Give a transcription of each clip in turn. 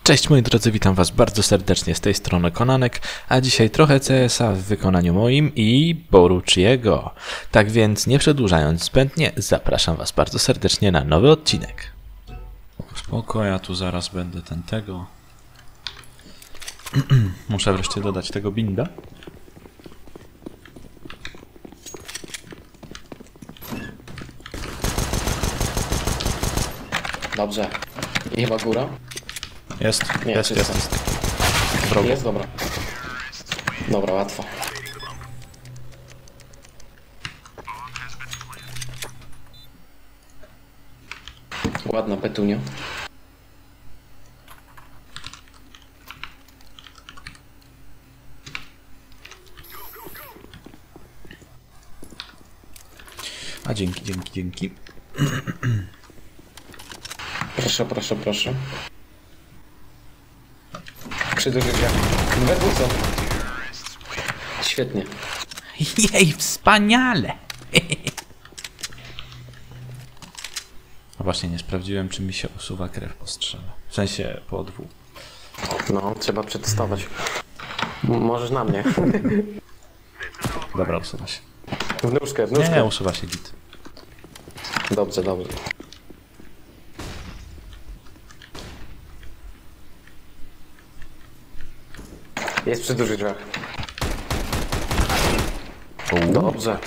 Cześć moi drodzy, witam was bardzo serdecznie z tej strony Konanek, a dzisiaj trochę CS-a w wykonaniu moim i Borucciego. Tak więc nie przedłużając zbędnie, zapraszam was bardzo serdecznie na nowy odcinek. Spoko, ja tu zaraz będę tego. Muszę wreszcie dodać tego binda. Dobrze. I chyba góra? Jest, Nie, jest. Wrogo. Jest, dobra. Dobra, łatwo. Ładna petunia. A dzięki. Proszę, proszę, proszę. Przy dużych drzwiach. We dwóch są. Świetnie. Jej, wspaniale! No właśnie, nie sprawdziłem, czy mi się usuwa krew po strzale. W sensie po dwóch. No, trzeba przetestować. Możesz na mnie. Dobra, usuwa się. W nóżkę, w nóżkę. Nie, usuwa się git. Dobrze, dobrze. Jest przy dużych drzwiach. Dobrze.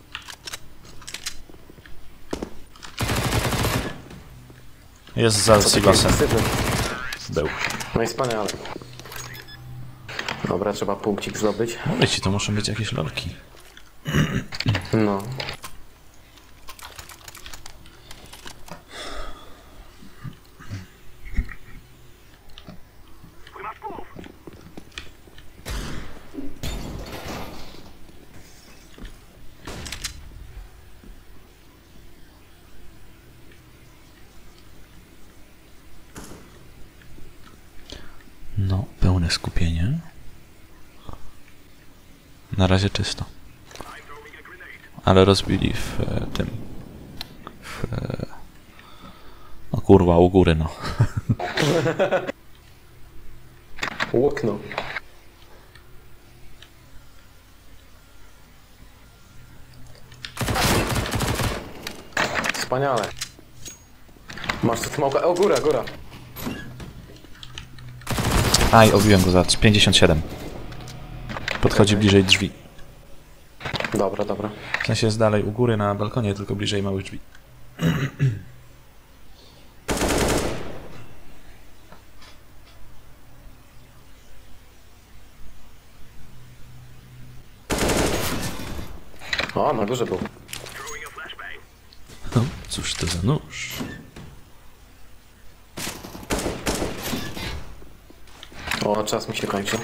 Jest za silosem. Sypy. Był. No i wspaniale. Dobra, trzeba punkcik zdobyć. Mówię ci, to muszą być jakieś lolki. No. No, pełne skupienie. Na razie czysto. Ale rozbili w tym... No kurwa, u góry, no. Łokno. Wspaniale. Masz tu smoka. O, góra, góra. Aj, obiłem go za 57. Podchodzi bliżej drzwi. Dobra, dobra. W sensie jest dalej u góry na balkonie, tylko bliżej małych drzwi. O, na górze był. No, cóż to za nóż? O, czas mi się kończy.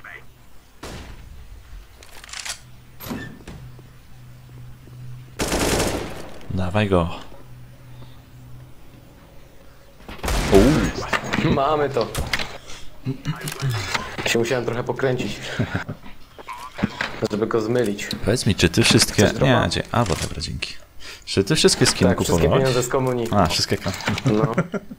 Dawaj go. Mamy to. Się musiałem trochę pokręcić. Żeby go zmylić. Powiedz mi, czy ty wszystkie... Chcesz droga? Nie, gdzie? A, bo dobra, dzięki. Czy ty wszystkie skiny Tak, wszystkie kupowałeś? pieniądze z komunii. A, wszystkie... No.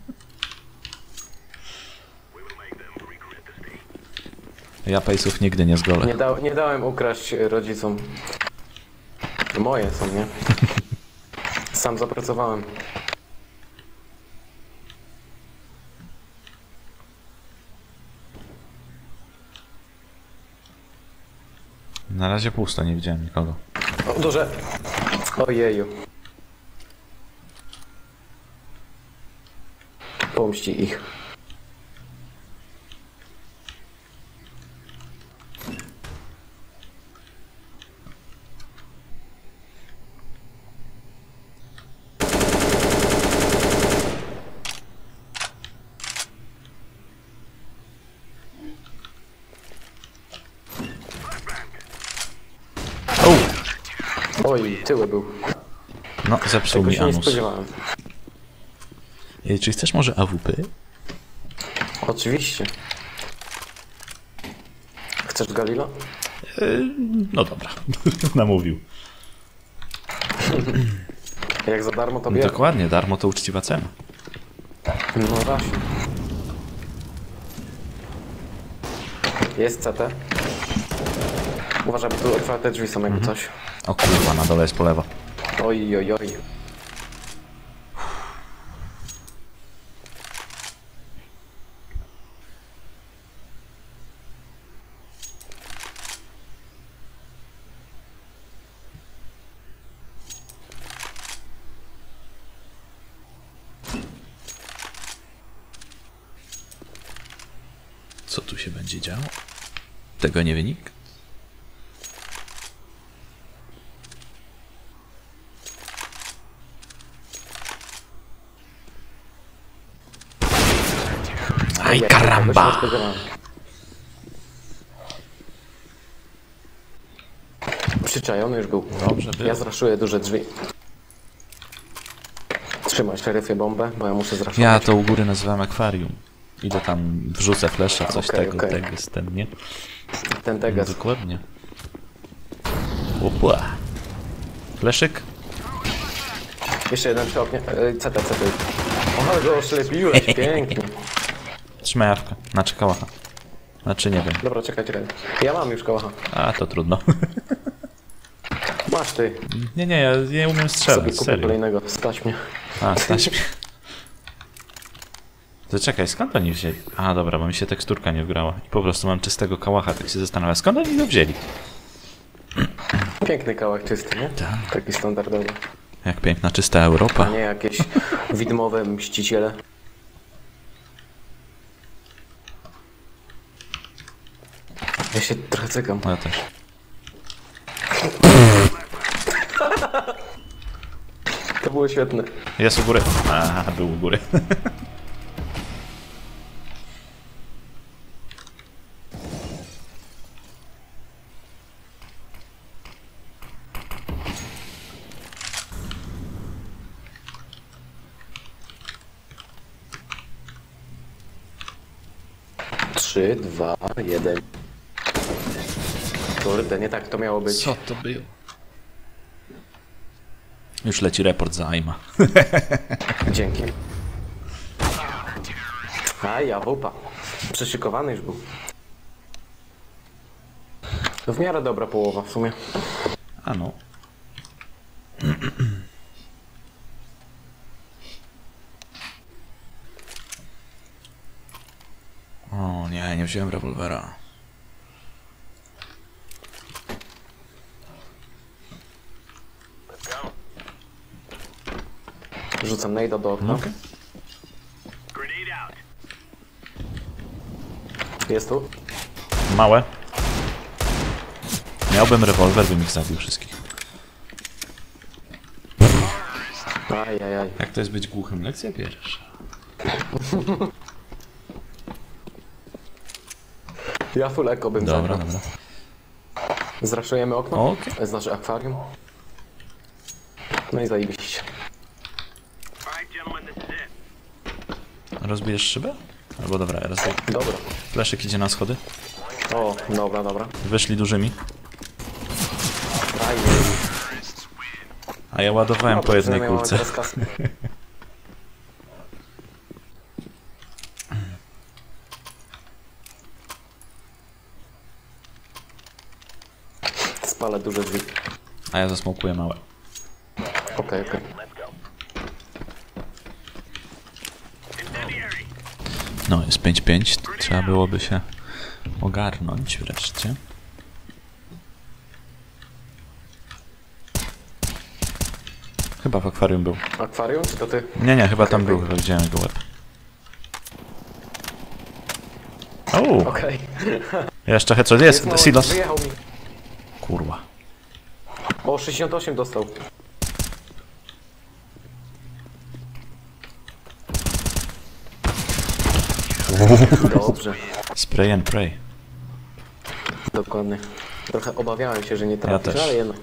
Ja pejsów nigdy nie zgolę. Nie dałem ukraść rodzicom. Moje są, nie? Sam zapracowałem. Na razie pusto, nie widziałem nikogo. O, duże. Ojeju. Pomści ich. Oj, tyły był. No, zepsuł Tego mi się nie anus. spodziewałem. Czy chcesz może AWP? Oczywiście. Chcesz Galila? No dobra, namówił. Jak za darmo to bierę. Dokładnie, darmo to uczciwa cena. No właśnie. Jest CT. Uważaj, bo tu otwarte drzwi są jakby coś. O kurwa, na dole jest po lewo. Oj, oj, oj. Co tu się będzie działo? Tego nie wynik? Aj, karamba! Przyczajony już był. Dobrze było. Ja zraszuję duże drzwi. Trzymaj szeryfie bombę, bo ja muszę zraszować. Ja to u góry nazywam akwarium. Idę tam, wrzucę flesza, coś Okej, tego, okej. tego jest ten, nie? Ten No, teges. dokładnie. Opła. Fleszyk? Jeszcze jeden przy oknie. CT. O, go oślepiłeś, pięknie. Trzymaj jawkę. Znaczy kałacha. Znaczy nie wiem. Dobra, czekaj. Ja mam już kołacha. A, to trudno. Masz ty. Nie, ja nie umiem Sobie strzelać, kupię serio. kolejnego. Stać mnie. A, stać mnie. To czekaj, skąd oni wzięli? A, dobra, bo mi się teksturka nie wgrała. I po prostu mam czystego kałacha, tak się zastanawiam. Skąd oni go wzięli? Piękny kałach czysty, nie? Tak. Taki standardowy. Jak piękna, czysta A Europa. nie jakieś widmowe mściciele. Ja się trochę cykam. No ja też. To było świetne. Jest u góry. A, był u góry. Trzy, dwa, jeden. Kurde, nie tak to miało być. Co to było? Już leci report za Aima. Dzięki. A ja wupa. Przeszykowany już był. To w miarę dobra połowa w sumie. A no. O nie wziąłem rewolwera. Rzucam najda do okna. Okej. Jest tu. Małe. Miałbym rewolwer, bym ich zabił wszystkich. Ajajaj. Jak to jest być głuchym? Lekcja pierwsza. Ja full eko bym Dobra, zagrał. dobra. Zraszujemy okno. Okej. Znaczy akwarium. No i zajebiście. Rozbijesz szybę? Albo dobra, rozbiję. Dobra. Fleszyk idzie na schody. O, dobra. Wyszli dużymi. Ajaj. A ja ładowałem po jednej przynajmniej mamy kulce. teraz kasę. Spalę duże drzwi. A ja zasmokuję małe. Okej. No, jest 5-5. Trzeba byłoby się ogarnąć wreszcie. Chyba w akwarium był. Akwarium, czy to ty? Nie, chyba tam był. Chyba widziałem jego łeb. O, Okej. jeszcze headshot jest. mało, Silos. wyjechał mi. Kurwa. O, 68 dostał. Dobrze, Spray and pray. dokładnie. Trochę obawiałem się, że nie trafisz, też. ale jednak.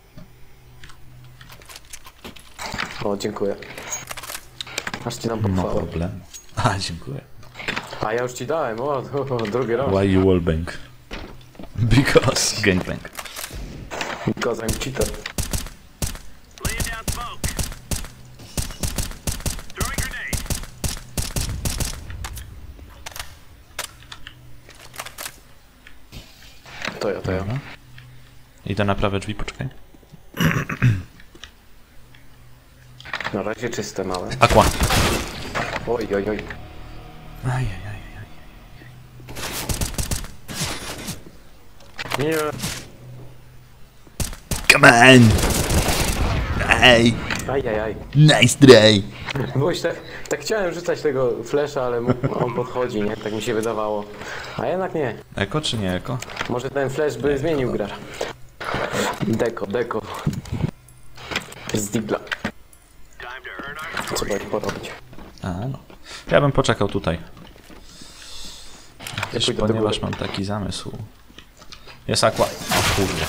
O, dziękuję. Aż ci dam No pochwałę. problem. A, dziękuję. A ja już ci dałem, drugi raz. Why you wallbang? Because gangplank. Because I'm cheater. Laying down smoke. Throwing grenade. To ja. Dobra. Idę na prawe drzwi, poczekaj. Na razie czyste, małe. Aqua. Oj. Ajajaj. Nie. Come on! Ej! Ajajaj. Nice try! Bo już tak chciałem rzucać tego flasha, ale on podchodzi, nie? Tak mi się wydawało. A jednak nie. Eko czy nie eko? Może ten flash by zmienił grę. Deko. Z Digla. Time to earn our Trzeba ich porobić. A no. Ja bym poczekał tutaj. Wiesz, pójdę do ponieważ góry. mam taki zamysł. Jest aqua. O kurde.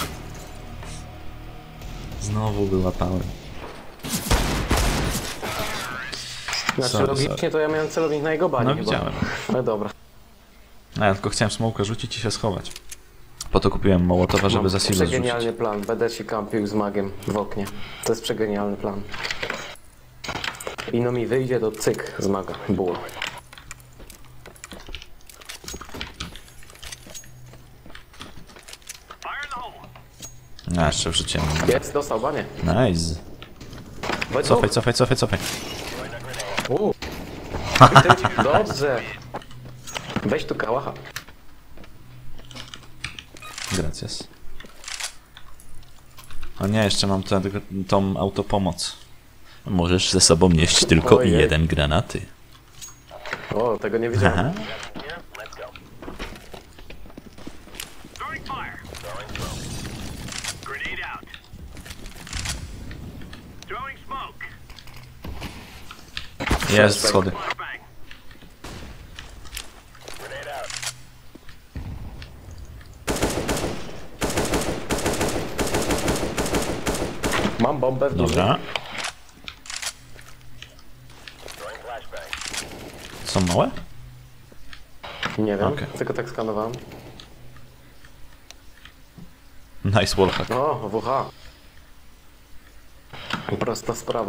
Znowu wyłapałem. Znaczy Sorry, logicznie to ja miałem celownik na jego banie No chyba. widziałem. Ale dobra. No ja tylko chciałem smołka rzucić i się schować. Po to kupiłem Mołotowa, żeby za siłę zrzucić. Przegenialny plan. Będę się kampił z magiem w oknie. To jest przegenialny plan. I no mi wyjdzie do cyk z maga. Było. fire in the hole. A, jeszcze wrzuciłem. Jest, dostał banie. Nice. Cofaj. Dobrze. Weź tu kałacha. Gracias. O nie, jeszcze mam tą autopomoc. Możesz ze sobą nieść tylko Ojej. jeden granaty. O, tego nie wiedziałem. Aha. Throwing fire. Grenade out. Throwing smoke. Jest schody. Flashbang. Mam bombę w dużym. Dobra. Są małe? Nie wiem, Okej. tylko tak skanowałem. Nice wallhack. O, WH. Prosta sprawa.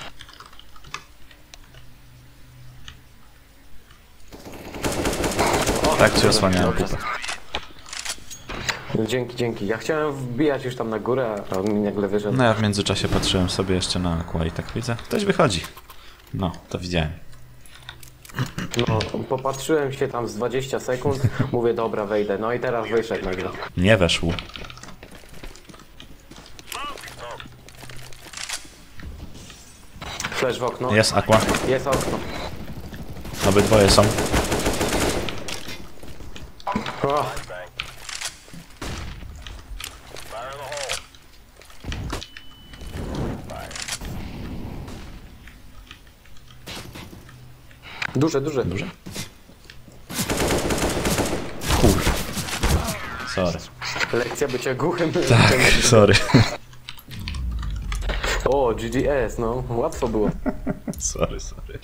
O, Tak cię osłaniałem dobrze. pupę. No, dzięki. Ja chciałem wbijać już tam na górę, a on mi nagle wyszedł. No ja w międzyczasie patrzyłem sobie jeszcze na aqua i tak widzę. Ktoś wychodzi. No, to widziałem. No, popatrzyłem się tam z 20 sekund, mówię dobra, wejdę. No i teraz wyszedł nagle. Nie weszł. Flash w okno. Jest aqua. Jest okno. Obydwoje są. O, duże. Duże? Kurde. Sorry. Lekcja bycia głuchym. Tak, sorry. O, GGS, no. Łatwo było. Sorry.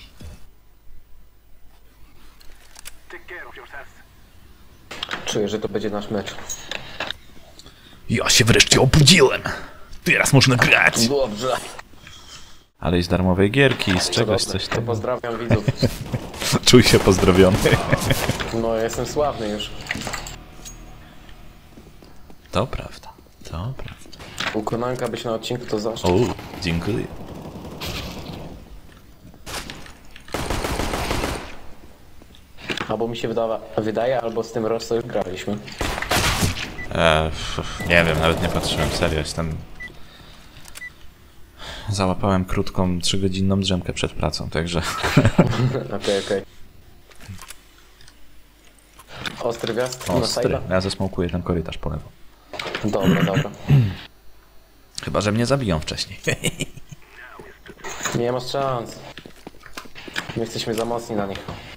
Take care of yourselves. Czuję, że to będzie nasz mecz. Ja się wreszcie obudziłem. Teraz można grać. Dobrze. Ale i z darmowej gierki, z To czegoś dobrze. coś To tam. pozdrawiam widzów. Czuj się pozdrowiony. No, ja jestem sławny już. To prawda. U Konanka być na odcinku to zaszczyt. O, dziękuję. Albo mi się wydaje, albo z tym Rosso już graliśmy. Nie wiem, nawet nie patrzyłem, serio, jestem... Załapałem krótką, 3-godzinną drzemkę przed pracą, także... Okej. Ostry wjazd na Ostry. sajda? Ja zasmokuję ten korytarz po lewo. Dobra. Chyba, że mnie zabiją wcześniej. Nie masz szans. My jesteśmy za mocni na nich.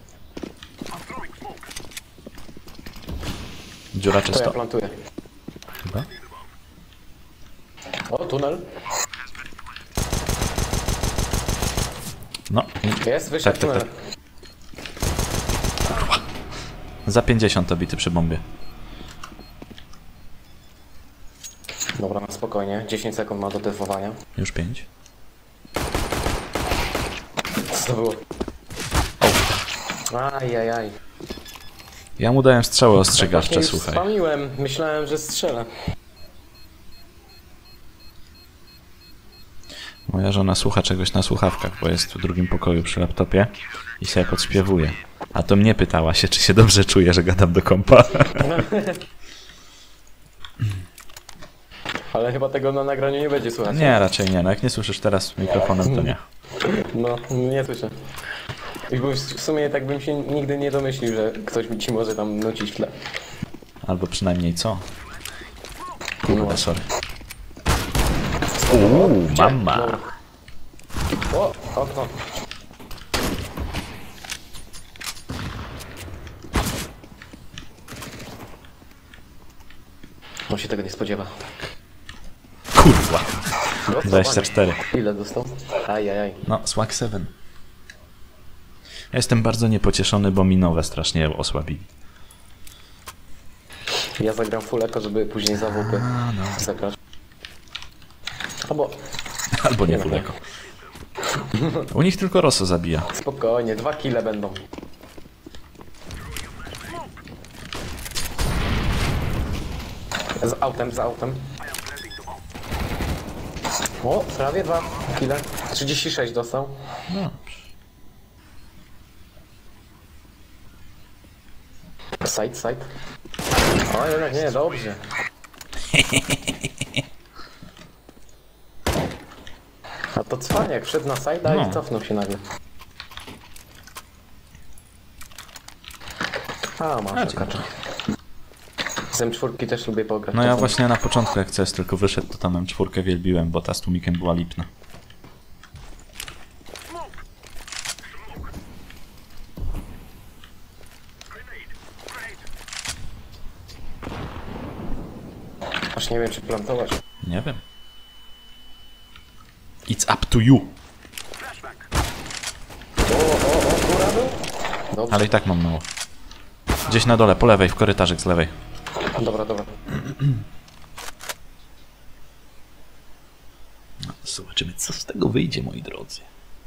Dziura To ja czysto. plantuję. Chyba? O, tunel. No. Jest, wyszedł Tak. tunel. Za 50 to bity przy bombie. Dobra, na spokojnie. 10 sekund ma do defowania. Już 5. Co to było? Ajajaj. Ja mu dałem strzały Właśnie ostrzegawcze, już słuchaj. spamiłem, myślałem, że strzelę. Moja żona słucha czegoś na słuchawkach, bo jest w drugim pokoju przy laptopie i sobie podśpiewuje. A to mnie pytała się, czy się dobrze czuję, że gadam do kompa. Ale chyba tego na nagraniu nie będzie słychać. Nie, raczej nie. No jak nie słyszysz teraz mikrofonem, to nie. No, nie słyszę. I bo w sumie tak bym się nigdy nie domyślił, że ktoś ci może tam nucić w tle. Albo przynajmniej co? No. Kurde, sorry. Mama. Dobra. O, okno. On się tego nie spodziewa. Kurwa. Dostał, 24. panie. Ile dostał? Ajajaj. No, Swag 7. Ja jestem bardzo niepocieszony, bo mi nowe strasznie osłabili. Ja zagram full echo, żeby później za WP zagrać. Albo nie Nie, daleko. U nich tylko Rosso zabija. Spokojnie, 2 kile będą. Z autem. O, prawie 2 kile. 36 dostał. No. Side. O, jednak nie, dobrze. A to cwaniak, wszedł na side'a No. i cofnął się nagle. A, masz kacza. Z M4 też lubię pograć. No ja czasem. właśnie na początku, jak CS tylko wyszedł, to tam M4 wielbiłem, bo ta z tłumikiem była lipna. Aż nie wiem, czy plantować. Nie wiem. It's up to you. O, góra był? Dobrze, Ale i tak mam mało. Gdzieś na dole, po lewej, w korytarzyk z lewej. dobra. Zobaczymy, co z tego wyjdzie, moi drodzy.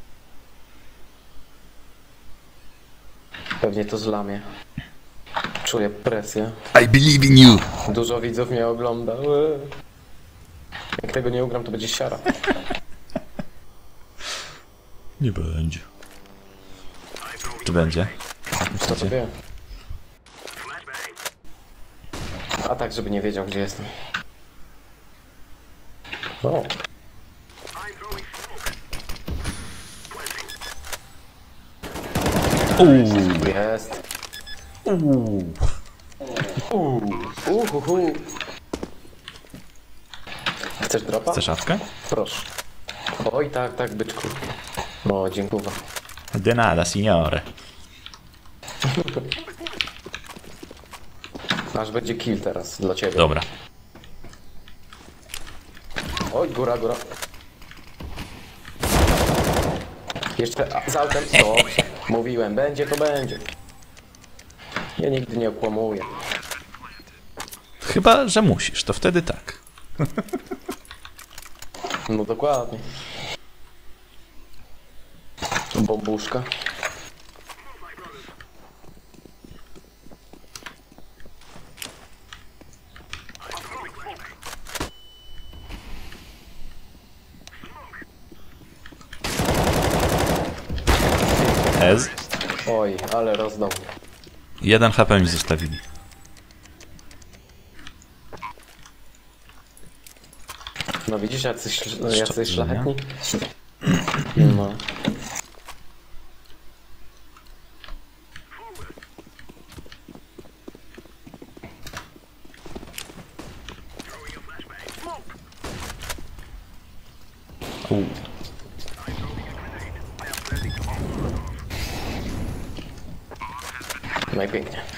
Pewnie to zlamie. Czuję presję. I believe in you. Dużo widzów mnie ogląda. Jak tego nie ugram, to będzie siara. Nie będzie. Czy będzie? Kto to wie? A tak, żeby nie wiedział, gdzie jestem. O, jest. Chcesz dropa? Chcesz szafkę? Proszę. Oj, tak, byczku. O, dziękuję. De nada, signore. Aż będzie kill teraz dla ciebie. Dobra. Oj, góra. Jeszcze z autem. Dobrze. Mówiłem, będzie to będzie. Ja nigdy nie okłamuję. Chyba, że musisz, to wtedy tak. No dokładnie. Bombuszka. Ez. Oj, ale rozdał. 1 HP mi zostawili. No widzisz, jacyś Szczerze, szlachetni? No. Najpięknie.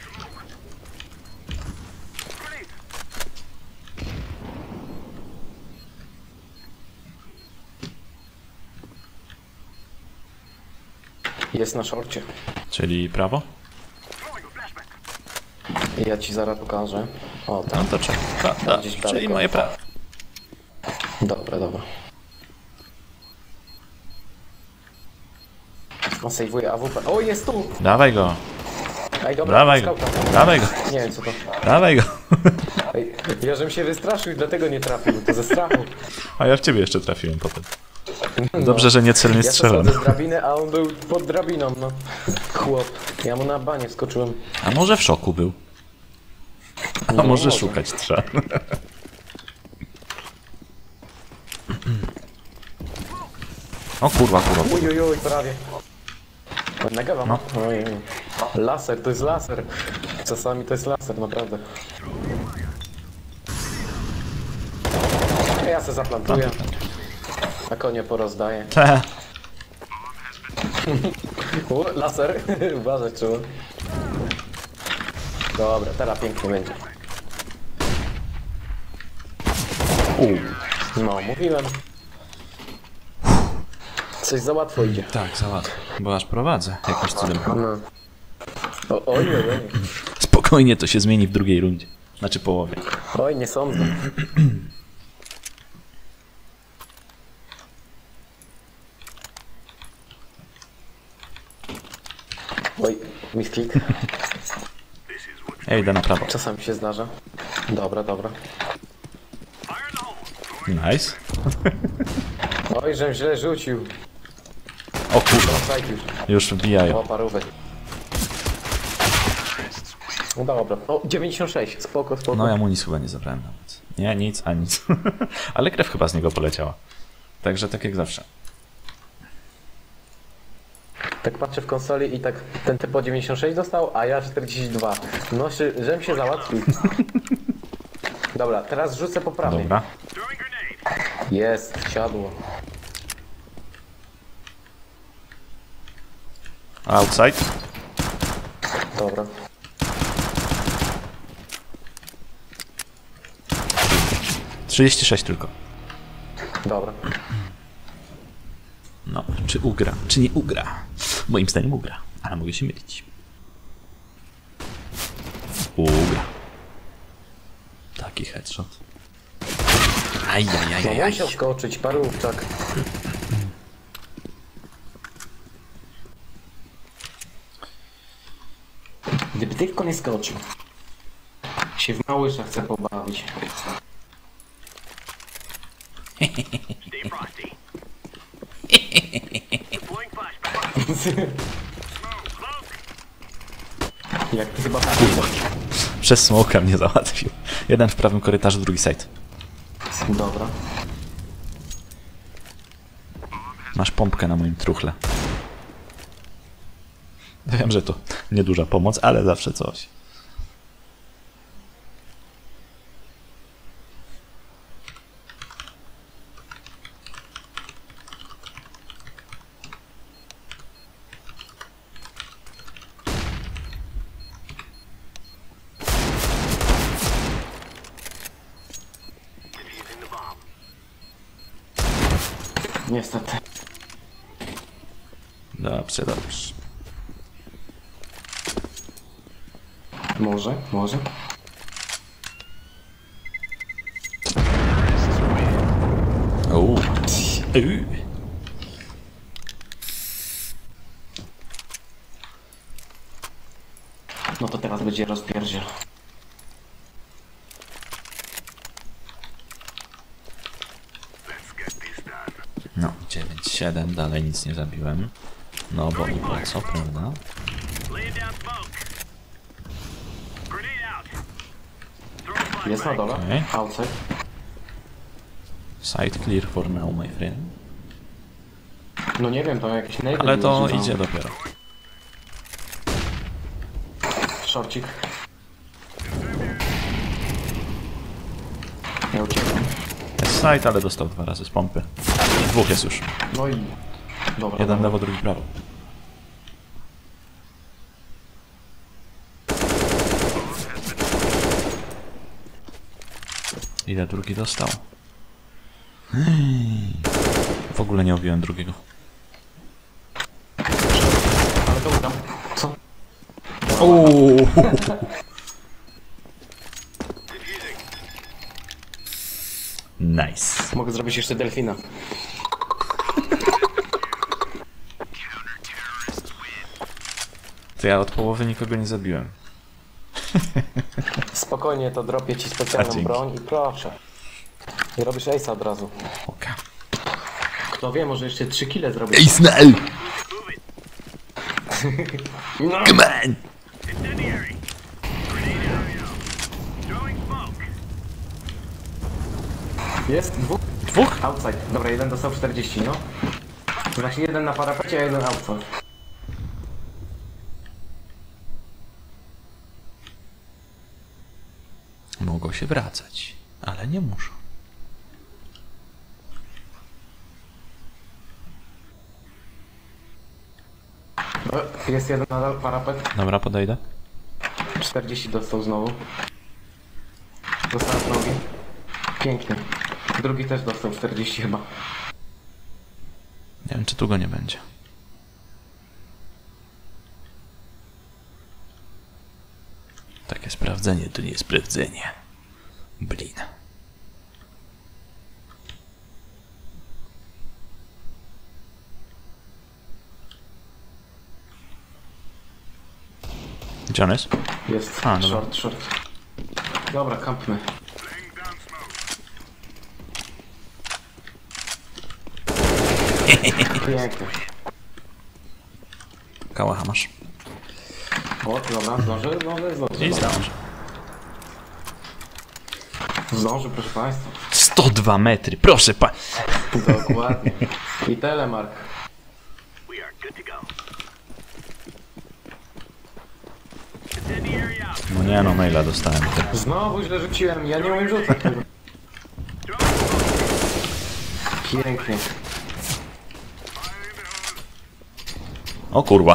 Jest na szorcie. Czyli prawo? Ja ci zaraz pokażę. O, No tam. to czekaj. Gdzieś Czyli daleko. moje prawo. Dobra. No sejwuję AWP. O, jest tu! Dawaj go. Ej, dobra, Dawaj go, skauta. dawaj go, Nie wiem co to. dawaj go. Ej, ja żebym się wystraszył i dlatego nie trafił, to ze strachu. A ja w ciebie jeszcze trafiłem potem. Dobrze, że nie celnie Ja to strzelam. schodzę z drabiny, a on był pod drabiną, no. Chłop. Ja mu na banie wskoczyłem. A może w szoku był? A No, może może. szukać trzeba. O kurwa, kurwa. Uj, prawie. Nagawa ma. Ojej. Laser, to jest laser. Czasami to jest laser, naprawdę. Ja se zaplantuję. A konie porozdaję. Te. Laser. Uważać trzeba. Dobra, teraz pięknie będzie. No, mówiłem. Coś za łatwo idzie. Tak, załatwię. Bo aż prowadzę jakimś cudem. No. Oj. Spokojnie, to się zmieni w drugiej rundzie. Znaczy połowie. Oj, nie sądzę. Oj, misklik. Ja idę na prawo. Czasami się zdarza. Dobra. Nice. Oj, żem źle rzucił. O kurwa, Sajd już. już wbijają. O, parówek. No dobra. O, 96. Spoko. No ja mu nic chyba nie zabrałem nawet. Nie, nic, a nic. Ale krew chyba z niego poleciała. Także tak jak zawsze. Tak patrzę w konsoli i tak ten typo 96 dostał, a ja 42. No, żem się załatwił. Dobra, teraz rzucę poprawnie. Dobra. Throwing grenade. Jest, siadło. Outside. Dobra. Trzydzieści 36 tylko. Dobra. No, czy ugra, czy nie ugra? Moim zdaniem ugra, ale mogę się mylić. Ugra. Taki headshot. No Ajajajaj. musiał skoczyć, parówczak. Gdyby tylko nie skoczył. Się w małysze chce pobawić. Stay frosty. Deploying flashbang. Smoke. Jak ty chyba Przez smoka mnie załatwił. Jeden w prawym korytarzu, drugi side. Dobra. Masz pompkę na moim truchle. Wiem, że to nieduża pomoc, ale zawsze coś. Defusing the bomb. Niestety. Dobrze, dobrze. Może. Uuu. No to teraz będzie rozpierdziel. Let's get this done. No, 9-7, dalej nic nie zabiłem. No bo i po co, prawda? Laying down smoke. Grenade out. Throwing Jest na flashbang. dole. Okej. Outside. Side clear for now, my friend. No nie wiem, to jakieś nade Ale to były, czy idzie dopiero. Szorcik. Ja uciekam. Jest side, ale dostał 2 razy z pompy. Dwóch jest już. No i... Dobra. Jeden lewo, drugi prawo. Ile drugi dostał? W ogóle nie obiłem drugiego. Ale to ugram. Co? Nice. Mogę zrobić jeszcze delfina. To ja od połowy nikogo nie zabiłem. Spokojnie, to dropię ci A, specjalną dzięki. broń i proszę. I robisz ace'a od razu. Oka. Kto wie, może jeszcze 3 kile zrobię. Ace na L! Come on! Incendiary. Grenade out. Throwing smoke. Jest dwóch. Dwóch? Outside. Dobra, jeden dostał 40, no. To znaczy jeden na parapecie, a jeden outside. Mogą się wracać, ale nie muszą. Jest jeden nadal parapet. Dobra, podejdę. 40 dostał znowu. Dostał z nogi. Pięknie. Drugi też dostał 40 chyba. Nie wiem, czy tu go nie będzie. Takie sprawdzenie to nie jest sprawdzenie. Blin. Gdzie on jest? Jest. A, dobra. Short. Dobra, kampmy. Laying down smoke. Pięknie. Kałacha masz. O, dobra, zdąży. I zdąży. Zdąży, proszę państwa. 102 metry, proszę pa... Dokładnie. I telemark. We are good to go. Incendiary out. No nie no, maila dostałem. Znowu źle rzuciłem, ja nie umiem rzucać tego. Pięknie. O kurwa.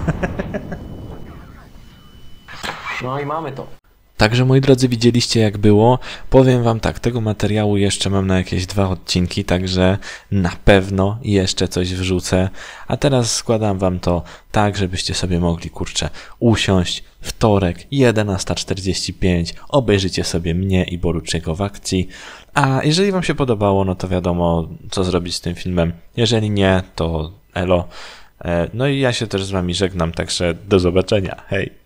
No i mamy to. Także moi drodzy, widzieliście jak było. Powiem wam tak, tego materiału jeszcze mam na jakieś 2 odcinki, także na pewno jeszcze coś wrzucę. A teraz składam wam to tak, żebyście sobie mogli, kurczę, usiąść wtorek 11:45, obejrzycie sobie mnie i Boruczego w akcji. A jeżeli wam się podobało, no to wiadomo, co zrobić z tym filmem. Jeżeli nie, to elo. No i ja się też z wami żegnam, także do zobaczenia. Hej!